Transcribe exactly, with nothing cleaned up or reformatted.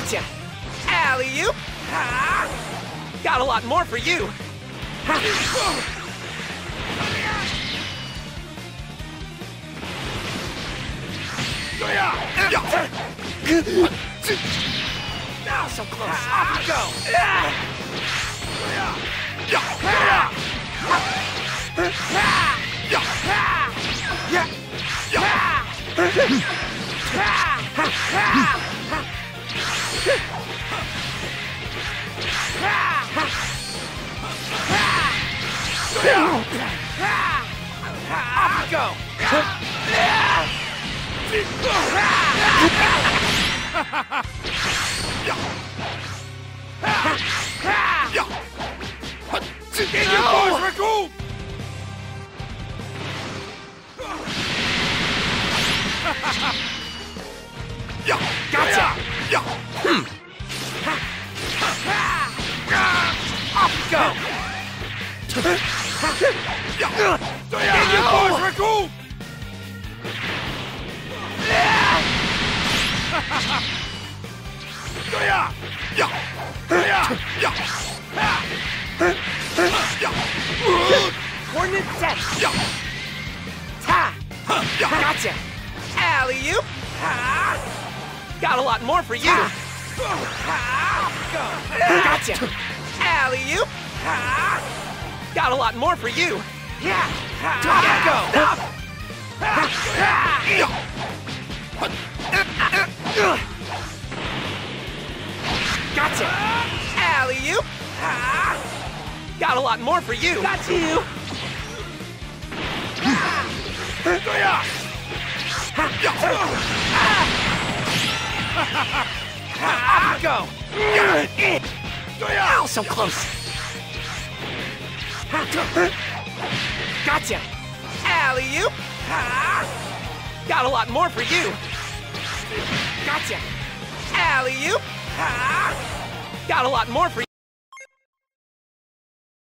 Gotcha! Alley-oop! Ha! Got a lot more for you! Now so close! Off you go! Off you go! Get your boys, Ragequit! Gotcha! Hmm. Off you go! Get your boys, Ragequit! Coordinate set! Ta! Gotcha! Alley-oop! Ha! Got a lot more for you! Gotcha! Alley-oop! Ha! Got a lot more for you! Yeah! Go! Gotcha! Alley-oop! Ha! Got a lot more for you! Got you! Off you go! Ow, so close! Gotcha! Alley-oop! Ha! Got a lot more for you! Gotcha! Alley-oop! Ha! Got a lot more for you!